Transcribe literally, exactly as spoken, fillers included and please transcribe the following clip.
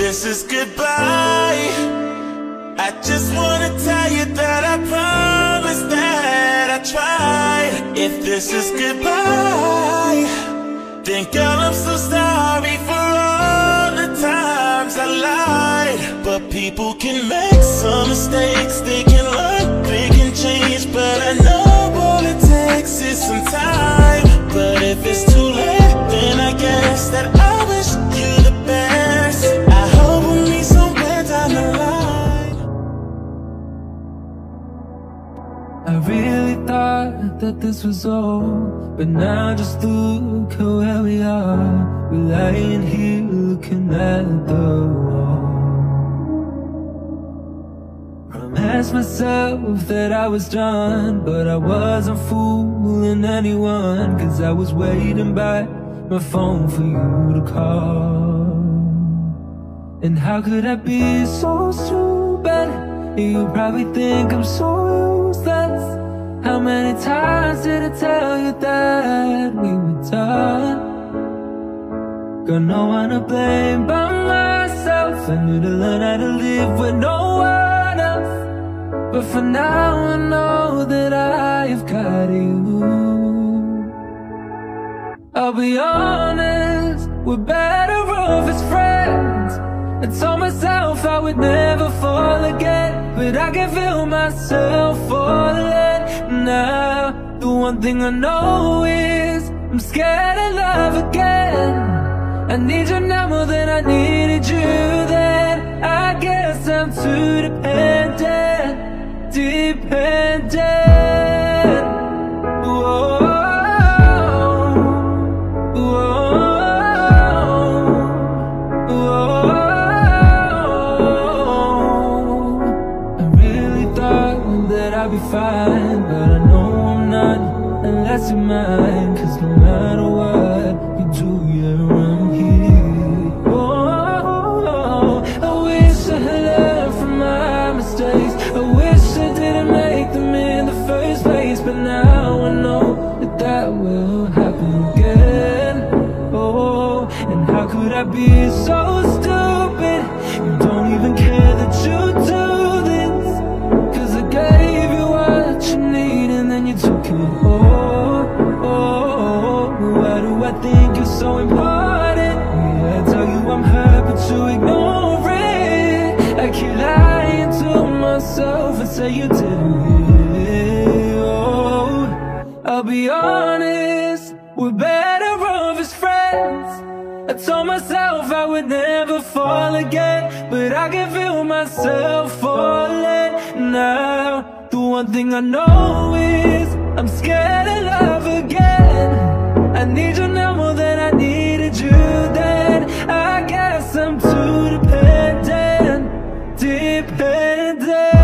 this is goodbye, I just wanna tell you that I promise that I tried. If this is goodbye, then girl, I'm so sorry for all the times I lied. But people can make some mistakes, they can learn, they can change, but I know all it takes is some time. But if it's too late, then I guess that I wish you the best. I hope we'll meet somewhere down the line. I really thought that this was all, but now just look at where we are. We're lying here looking at the wall. Promised myself that I was done, but I wasn't fooling anyone, cause I was waiting by my phone for you to call. And how could I be so stupid? You probably think I'm so useless. How many times did I tell you that we were done? Got no one to blame but myself. I need to learn how to live with no one else. But for now I know that I've got you. I'll be honest, we're better off as friends. I told myself I would never fall again, but I can feel myself falling now. The one thing I know is I'm scared of love again. I need you now more than I needed you then. I guess I'm too dependent, dependent. Whoa. I'll be fine, but I know I'm not unless you're mine. Cause no matter what you do, yeah, I'm here. Oh, I wish I had learned from my mistakes. I wish I didn't make them in the first place. But now I know that that will happen again. Oh, and how could I be so stupid? You don't even care that you do this. Cause I gave you what you need and then you took it. Oh, oh, oh, why do I think you're so important? Yeah, I tell you I'm hurt but you ignore it. I keep lying to myself and say you didn't. Oh, I'll be honest, we're better off as friends. I told myself I would never fall again, but I can feel myself falling now. The one thing I know is I'm scared of love again. I need you now more than I needed you then. I guess I'm too dependent, dependent.